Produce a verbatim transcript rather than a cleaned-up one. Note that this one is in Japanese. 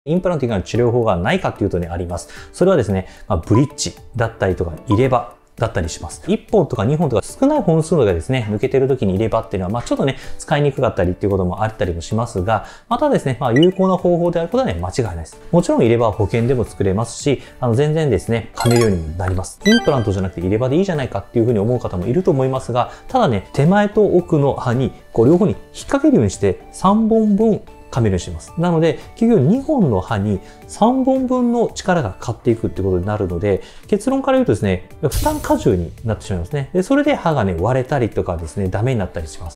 インプラント以外の治療法がないかっていうとね、あります。それはですね、まあ、ブリッジだったりとか入れ歯だったりします。いっぽんとかにほんとか少ない本数がですね、抜けてる時に入れ歯っていうのは、まあちょっとね、使いにくかったりっていうこともあったりもしますが、またですね、まあ有効な方法であることはね、間違いないです。もちろん入れ歯は保険でも作れますし、あの全然ですね、噛めるようにもなります。インプラントじゃなくて入れ歯でいいじゃないかっていうふうに思う方もいると思いますが、ただね、手前と奥の歯に、こう両方に引っ掛けるようにしてさんぼんぶん噛めるようにします。なので、結局にほんの歯にさんぼんぶんの力がかかっていくってことになるので、結論から言うとですね、負担過重になってしまいますね。で、それで歯がね、割れたりとかですね、ダメになったりします。